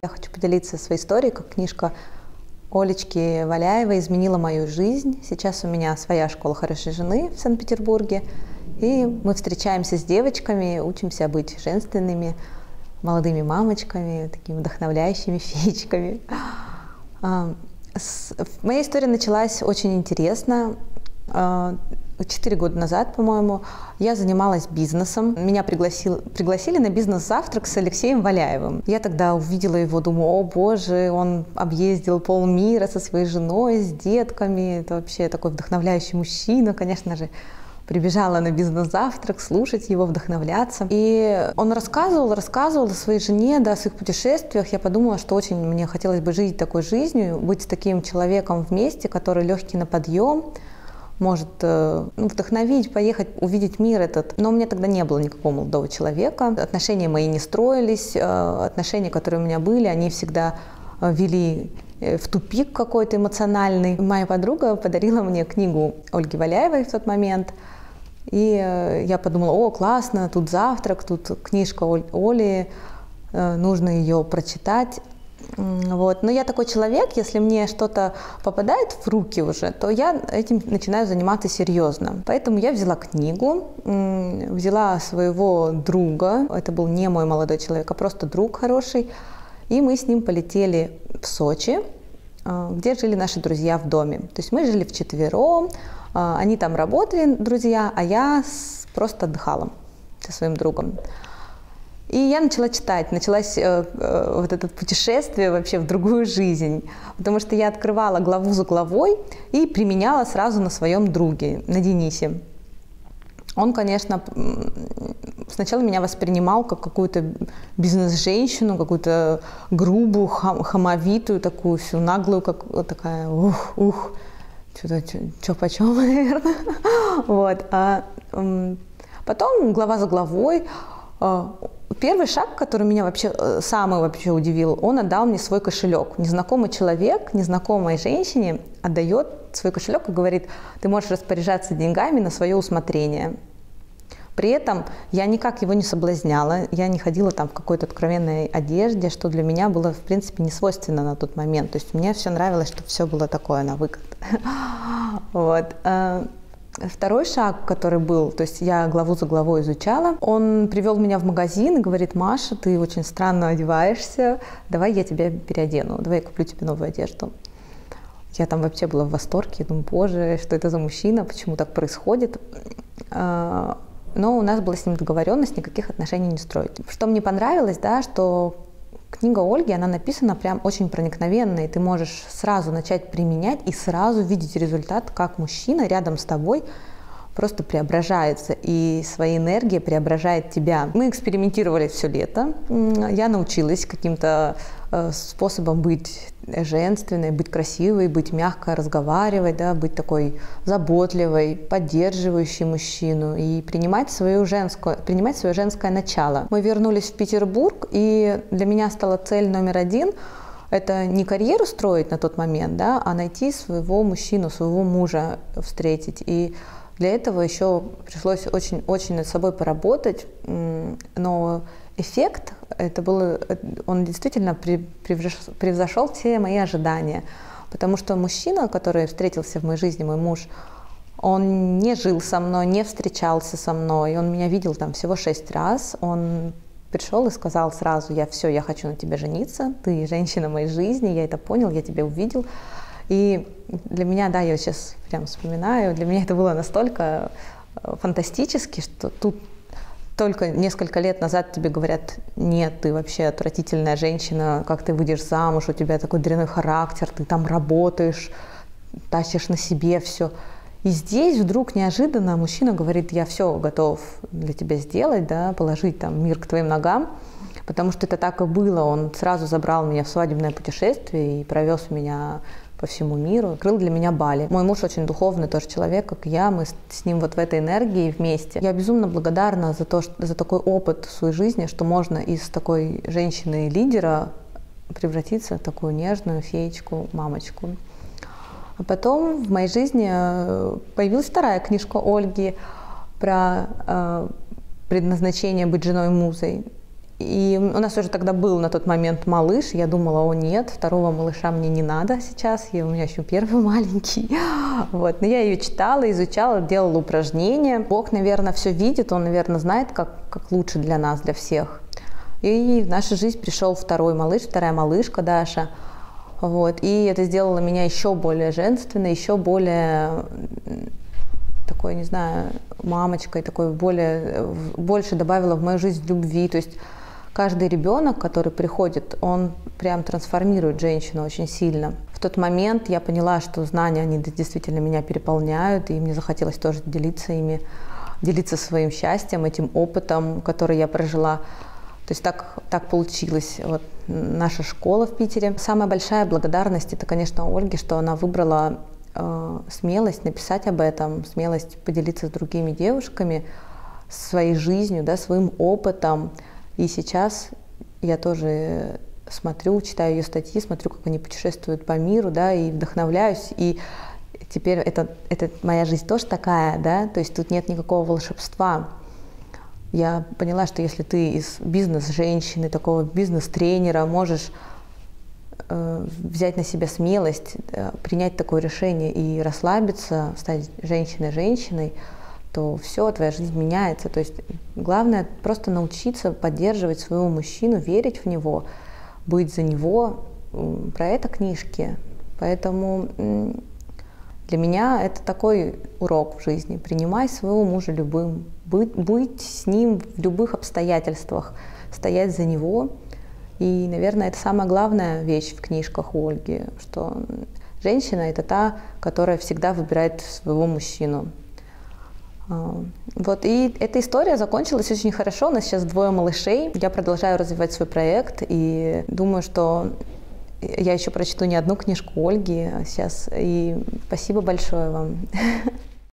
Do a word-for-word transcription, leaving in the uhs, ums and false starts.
Я хочу поделиться своей историей, как книжка Олечки Валяевой изменила мою жизнь. Сейчас у меня своя школа хорошей жены в Санкт-Петербурге, и мы встречаемся с девочками, учимся быть женственными, молодыми мамочками, такими вдохновляющими феечками. Моя история началась очень интересно. Четыре года назад, по-моему, я занималась бизнесом. Меня пригласил, пригласили на бизнес-завтрак с Алексеем Валяевым. Я тогда увидела его, думаю, о боже, он объездил полмира со своей женой, с детками. Это вообще такой вдохновляющий мужчина, конечно же. Прибежала на бизнес-завтрак, слушать его, вдохновляться. И он рассказывал, рассказывал о своей жене, да, о своих путешествиях. Я подумала, что очень мне хотелось бы жить такой жизнью, быть с таким человеком вместе, который легкий на подъем, может ну, вдохновить, поехать, увидеть мир этот. Но у меня тогда не было никакого молодого человека. Отношения мои не строились. Отношения, которые у меня были, они всегда вели в тупик какой-то эмоциональный. Моя подруга подарила мне книгу Ольги Валяевой в тот момент. И я подумала, о, классно, тут завтрак, тут книжка Оли, нужно ее прочитать. Вот. Но я такой человек, если мне что-то попадает в руки уже, то я этим начинаю заниматься серьезно. Поэтому я взяла книгу, взяла своего друга, это был не мой молодой человек, а просто друг хороший, и мы с ним полетели в Сочи, где жили наши друзья в доме. То есть мы жили вчетвером, они там работали, друзья, а я просто отдыхала со своим другом. И я начала читать, началось э, э, вот это путешествие вообще в другую жизнь, потому что я открывала главу за главой и применяла сразу на своем друге, на Денисе. Он, конечно, сначала меня воспринимал как какую-то бизнес-женщину, какую-то грубую, хам, хамовитую, такую всю наглую, как вот такая, ух, ух, что-то, что почем, наверное. Вот. А, потом глава за главой. Первый шаг, который меня вообще самый вообще удивил, он отдал мне свой кошелек. Незнакомый человек, незнакомой женщине отдает свой кошелек и говорит, ты можешь распоряжаться деньгами на свое усмотрение. При этом я никак его не соблазняла, я не ходила там в какой-то откровенной одежде, что для меня было, в принципе, не свойственно на тот момент. То есть мне все нравилось, чтобы все было такое на выкат. Вот. Второй шаг, который был, то есть я главу за главой изучала, он привел меня в магазин и говорит, Маша, ты очень странно одеваешься, давай я тебя переодену, давай я куплю тебе новую одежду. Я там вообще была в восторге, думаю, боже, что это за мужчина, почему так происходит. Но у нас была с ним договоренность никаких отношений не строить. Что мне понравилось, да, что книга Ольги, она написана прям очень проникновенно, и ты можешь сразу начать применять и сразу видеть результат, как мужчина рядом с тобой просто преображается, и своя энергия преображает тебя. Мы экспериментировали все лето, я научилась каким-то способом быть женственной, быть красивой, быть мягко разговаривать, да, быть такой заботливой, поддерживающей мужчину и принимать, свою женскую, принимать свое женское начало. Мы вернулись в Петербург, и для меня стала цель номер один – это не карьеру строить на тот момент, да, а найти своего мужчину, своего мужа встретить. И для этого еще пришлось очень-очень над собой поработать, но эффект, это было, он действительно превзошел все мои ожидания, потому что мужчина, который встретился в моей жизни, мой муж, он не жил со мной, не встречался со мной, он меня видел там всего шесть раз, он пришел и сказал сразу, я все, я хочу на тебе жениться, ты женщина моей жизни, я это понял, я тебя увидел. И для меня, да, я сейчас прям вспоминаю, для меня это было настолько фантастически, что тут только несколько лет назад тебе говорят, нет, ты вообще отвратительная женщина, как ты выйдешь замуж, у тебя такой дрянной характер, ты там работаешь, тащишь на себе все. И здесь вдруг неожиданно мужчина говорит, я все готов для тебя сделать, да, положить там мир к твоим ногам, потому что это так и было. Он сразу забрал меня в свадебное путешествие и провез меня по всему миру, открыл для меня Бали. Мой муж очень духовный тоже человек, как я, мы с ним вот в этой энергии вместе. Я безумно благодарна за то, что, за такой опыт в своей жизни, что можно из такой женщины-лидера превратиться в такую нежную феечку, мамочку. А потом в моей жизни появилась вторая книжка Ольги про э, предназначение быть женой-музой. И у нас уже тогда был на тот момент малыш. Я думала, о нет, второго малыша мне не надо сейчас. И у меня еще первый маленький. Вот. Но я ее читала, изучала, делала упражнения. Бог, наверное, все видит. Он, наверное, знает, как, как лучше для нас, для всех. И в нашу жизнь пришел второй малыш, вторая малышка Даша. Вот. И это сделало меня еще более женственной, еще более такой, не знаю, мамочкой, такой более, больше добавила в мою жизнь любви. То есть каждый ребенок, который приходит, он прям трансформирует женщину очень сильно. В тот момент я поняла, что знания, они действительно меня переполняют, и мне захотелось тоже делиться ими, делиться своим счастьем, этим опытом, который я прожила. То есть так, так получилось. Вот наша школа в Питере. Самая большая благодарность — это, конечно, Ольге, что она выбрала э, смелость написать об этом, смелость поделиться с другими девушками своей жизнью, да, своим опытом. И сейчас я тоже смотрю, читаю ее статьи, смотрю, как они путешествуют по миру, да, и вдохновляюсь. И теперь это, это моя жизнь тоже такая, да, то есть тут нет никакого волшебства. Я поняла, что если ты из бизнес-женщины, такого бизнес-тренера можешь э, взять на себя смелость, э, принять такое решение и расслабиться, стать женщиной-женщиной, то все, твоя жизнь меняется. То есть главное просто научиться поддерживать своего мужчину, верить в него, быть за него. Про это книжки. Поэтому для меня это такой урок в жизни. Принимай своего мужа любым, быть, быть с ним в любых обстоятельствах, стоять за него. И, наверное, это самая главная вещь в книжках у Ольги, что женщина — это та, которая всегда выбирает своего мужчину. Вот, и эта история закончилась очень хорошо. У нас сейчас двое малышей. Я продолжаю развивать свой проект и думаю, что я еще прочту не одну книжку Ольги сейчас. И спасибо большое вам.